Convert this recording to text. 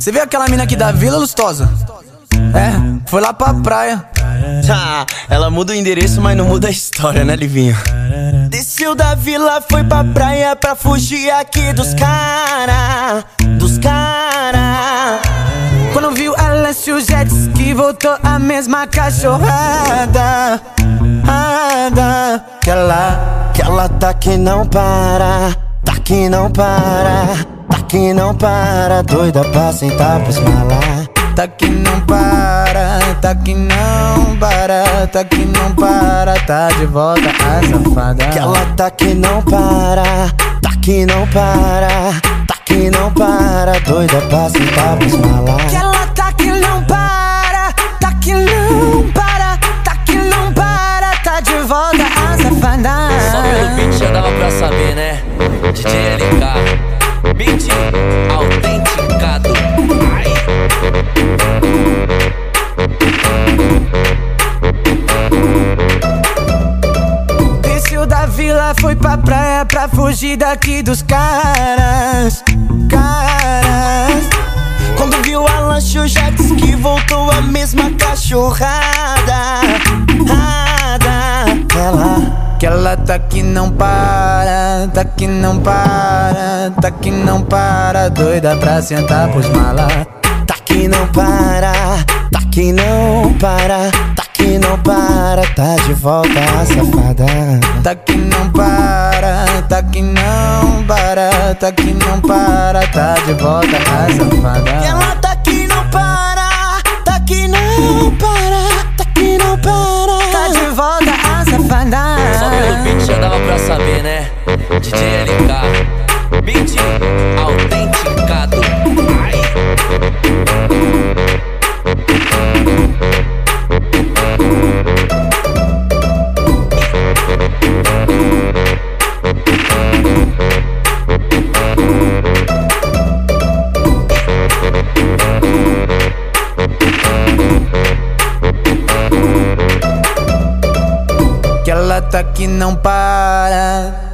Você vê aquela mina aqui da Vila, Lustosa? É, foi lá pra praia. Ela muda o endereço, mas não muda a história, né, Livinho? Desceu da vila, foi pra praia pra fugir aqui dos cara. Quando viu ela se o jet ski, voltou a mesma cachorrada. Que ela tá que não para, tá que não para, tá que não para, doida pra sentar pros malar. Tá que não para, tá que não para, tá que não para, tá de volta a safada. Que ela tá que não para, tá que não para, tá que não para, doida pra sentar pros malar. Que ela tá que não para, tá que não para, tá que não para, tá de volta a safada. Só pelo beat já dava pra saber, né? DJ LK, beat autenticado. Desceu da vila, foi pra praia pra fugir daqui dos caras. Quando viu a lancha, o jet ski, voltou a mesma cachorrada. Que ela tá que não para, tá que não para, tá que não para, doida pra sentar pros malas. Tá que não para, tá que não para, tá que não para, tá de volta a safada. Tá que não para, tá que não para, tá que não para, tá de volta a safada. Ela tá que não para, tá que não para, tá que não para, tá de volta a safada. Só pelo beat já dava pra saber, né? DJ LK, beat autenticado. Que ela tá que não para.